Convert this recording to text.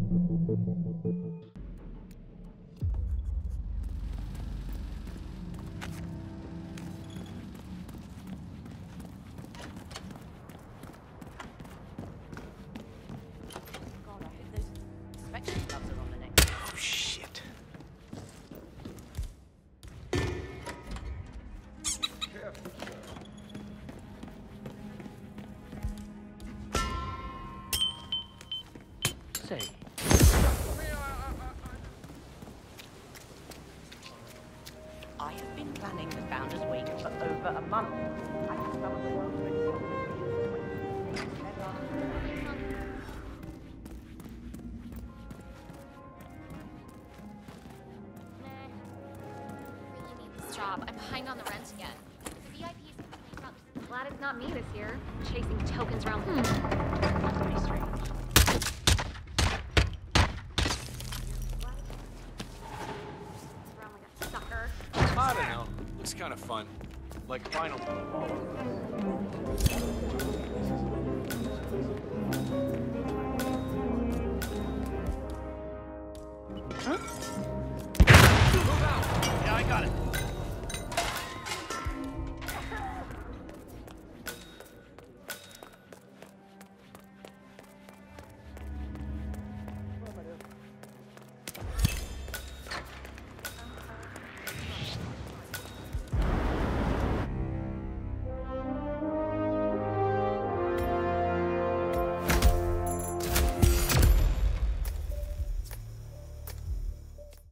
God, I hope those inspection gloves are on the next. Oh, shit. Say, I have been planning the Founders Week for over a month. I have some of the world's Really need this job. I'm behind on the rent again. The VIPs complaining about this. Glad it's not me this year. Chasing tokens around. pretty strange. Around like a sucker. I don't know. Looks kind of fun. Like Final.